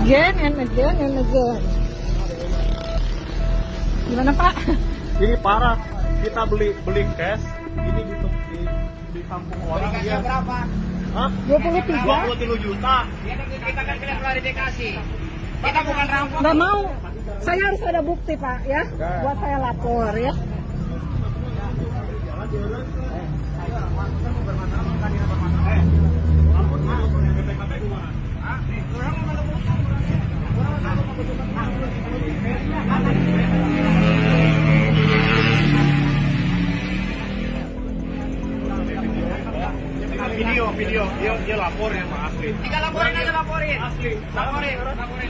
Again and again and again. Gimana Pak? Ini parah. Kita beli cash. Ini di kampung orang dia berapa? Hah? 23 juta. Kita kan klarifikasi. Kita bukan rampok. Nggak mau. Saya harus ada bukti Pak ya. Buat saya lapor ya. Video dia lapor ya sama asli. Tinggal laporin aja, laporin. Asli. Laporin aja, laporin.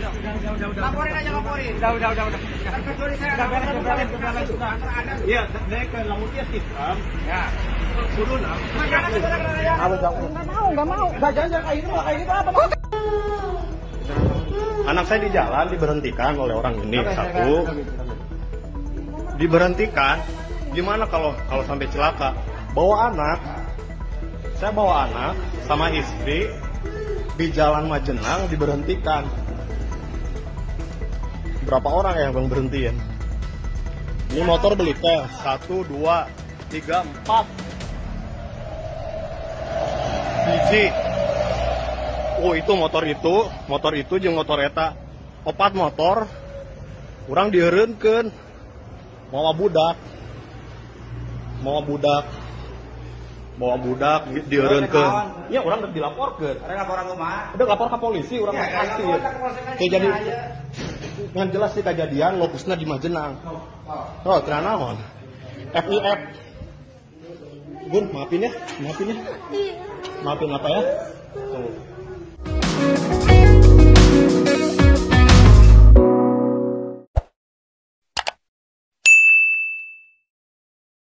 Udah. Kecuali saya ada Iya, saya ke lamutnya sistem. Ya. Kuduna. Nggak mau. Enggak jangan kayak gitu apa? Anak saya di jalan diberhentikan oleh orang ini satu. Diberhentikan. Gimana kalau sampai celaka? Saya bawa anak sama istri di Jalan Majenang diberhentikan. Berapa orang yang bang berhentiin? Ini motor beli teh 1, 2, 3, 4 biji. Oh itu motor itu jeung motor eta 4 motor. Urang dieureunkeun bawa dieureunkeun. Ya urang udah dilaporkeun. Ada laporan rumah. Udah lapor ke polisi, urang pasti. Kayak jadi yang jelas di kejadian lokusnya di Majenang. Oh, kenapa naon? FIF. Gun, maafin ya. Maafin apa ya? Tuh.